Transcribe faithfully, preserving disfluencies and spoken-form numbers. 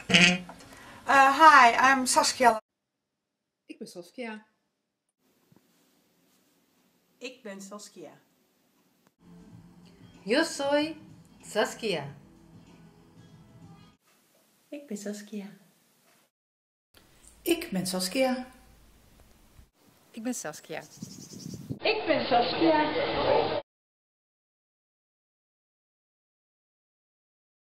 Uh, hi, I'm Saskia. Ik ben Saskia. Ik ben Saskia. Yo soy Saskia. Ik ben Saskia. Ik ben Saskia. Ik ben Saskia. Ik ben Saskia.